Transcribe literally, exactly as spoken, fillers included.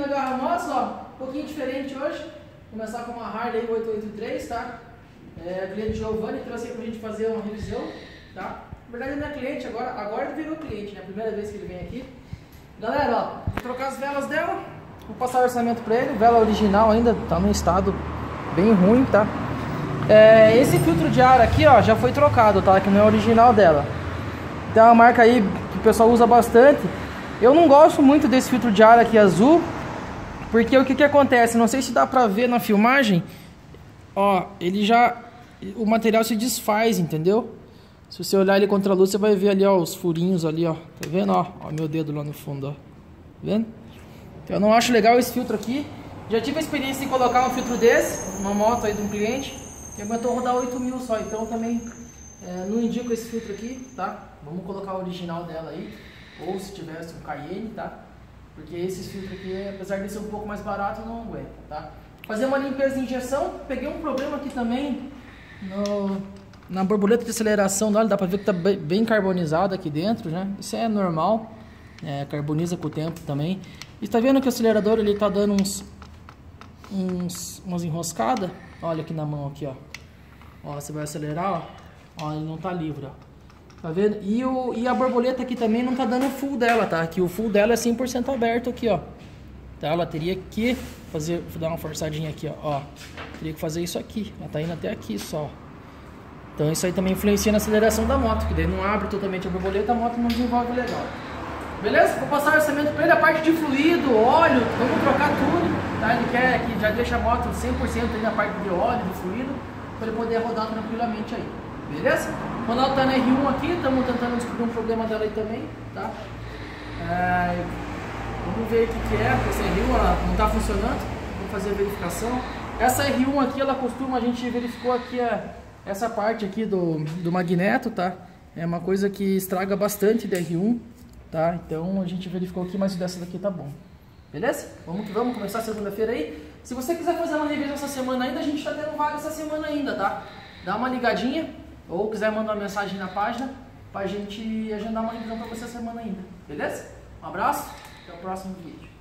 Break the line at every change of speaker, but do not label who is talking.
na Garra Motos, ó, um pouquinho diferente hoje. Começar com uma Harley oito oito três, tá? É, a cliente Giovanni trouxe aí pra gente fazer uma revisão, tá? Na verdade não é cliente, agora, agora ele virou cliente, né? Primeira vez que ele vem aqui. Galera, ó, vou trocar as velas dela, vou passar o orçamento pra ele. Vela original ainda, tá num estado bem ruim, tá? É, esse filtro de ar aqui, ó, já foi trocado, tá? Que não é original dela. Tem uma marca aí que o pessoal usa bastante. Eu não gosto muito desse filtro de ar aqui azul, porque o que que acontece? Não sei se dá pra ver na filmagem. Ó, ele já... o material se desfaz, entendeu? Se você olhar ele contra a luz, você vai ver ali, ó, os furinhos ali, ó. Tá vendo, ó? Ó, meu dedo lá no fundo, ó. Tá vendo? Então, eu não acho legal esse filtro aqui. Já tive a experiência de colocar um filtro desse, uma moto aí de um cliente, que aguentou rodar oito mil só. Então, também é, não indico esse filtro aqui, tá? Vamos colocar o original dela aí. Ou se tivesse um Cayenne, tá? Porque esses filtros aqui, apesar de ser um pouco mais barato, não aguenta, tá? Fazer uma limpeza de injeção. Peguei um problema aqui também no, na borboleta de aceleração dela. Dá pra ver que tá bem, bem carbonizado aqui dentro, né? Isso é normal, é, carboniza com o tempo também. E tá vendo que o acelerador ele tá dando uns, uns umas enroscadas? Olha aqui na mão aqui, ó. Ó, você vai acelerar, ó. Ó, ele não tá livre, ó. Tá vendo? E, o, e a borboleta aqui também não tá dando o full dela, tá? Que o full dela é cem por cento aberto aqui, ó. Tá? Ela teria que fazer, dar uma forçadinha aqui, ó. Ó. Teria que fazer isso aqui. Ela tá indo até aqui só. Então isso aí também influencia na aceleração da moto, que daí não abre totalmente a borboleta, a moto não desenvolve legal. Beleza? Vou passar o orçamento pra ele, a parte de fluido, óleo, vamos trocar tudo, tá? Ele quer que já deixe a moto cem por cento aí na parte de óleo, de fluido, para ele poder rodar tranquilamente aí. Beleza? Quando ela tá na R um aqui, estamos tentando descobrir um problema dela aí também, tá? É, vamos ver o que, que é, essa R um ela não tá funcionando, vamos fazer a verificação. Essa R um aqui, ela costuma, a gente verificou aqui a, essa parte aqui do, do magneto, tá? É uma coisa que estraga bastante da R um, tá? Então a gente verificou aqui, mas dessa daqui tá bom. Beleza? Vamos que vamos, começar segunda-feira aí. Se você quiser fazer uma revisão essa semana ainda, a gente tá tendo vaga essa semana ainda, tá? Dá uma ligadinha. Ou quiser mandar uma mensagem na página pra gente agendar uma revisão pra você essa semana ainda, beleza? Um abraço, até o próximo vídeo.